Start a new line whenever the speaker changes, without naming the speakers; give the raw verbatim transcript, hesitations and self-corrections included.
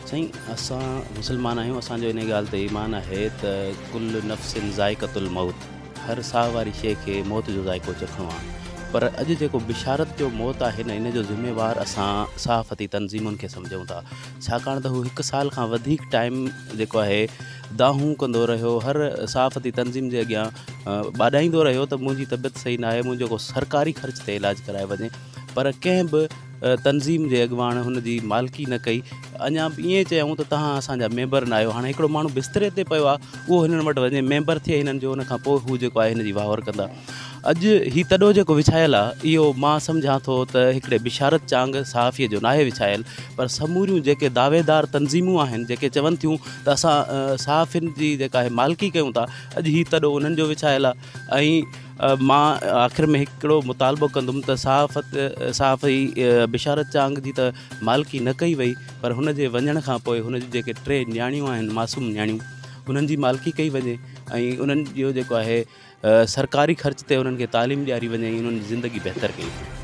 साईं असां मुसलमान आहियूं, असांजो इन ॻाल्हि ते ईमान आहे त कुल नफ़्सिन ज़ाइक़तुल मौत, हर साह वारी शइ खे मौत जो ज़ाइक़ो चखणो आहे। पर अॼु जेको बिशारत जो मौत आहे न, इन जो ज़िम्मेवार असां सहाफ़ती तंज़ीमुनि खे सम्झूं था। छाकाणि त हू हिकु साल खां वधीक टाइम जेको आहे दाहूं कंदो रहियो, हर सहाफ़ती तंज़ीम जे अॻियां ॿाॾाईंदो रहियो त मुंहिंजी तबियत सही न आहे, मुंहिंजो को सरकारी ख़र्च ते इलाजु कराए वञे। पर कंहिं बि तंज़ीम जे अॻुवाण हुन जी मालिकी न कई। अञा बि ईअं चयूं त तव्हां असांजा मेंबर न आहियो। हाणे हिकिड़ो माण्हू बिस्तरे ते पियो आहे, उहो हिननि वटि वञे मेंबर थिए हिननि जो, हुन खां पोइ हू जेको आहे हिन जी वाहवर कंदा। अॼु हीउ तॾो जेको विछायल आहे, इहो मां सम्झां थो त हिकिड़े बिशारत चांग सहाफ़ीअ जो नाहे विछायल, पर समूरियूं जेके दावेदार तंज़ीमूं आहिनि जेके चवनि थियूं त असां सहाफ़ियुनि जी जेका आहे मालिकी कयूं था, अॼु हीउ तॾो उन्हनि जो विछायल आहे। ऐं मां आख़िर में हिकिड़ो मुतालबो कंदुमि त सहाफ़त सहाफ़ी बिशारत चांग जी त मालिकी न कई वई, पर हुन जे वञण खां पोइ हुन जी जेके टे न्याणियूं आहिनि, मासूम न्याणियूं, उन्हनि जी मालिकी कई वञे ऐं उन्हनि जो जेको आहे सरकारी ख़र्च ते उन्हनि खे तालीम ॾियारी वञे, उन्हनि जी ज़िंदगी बहितर कई वञे।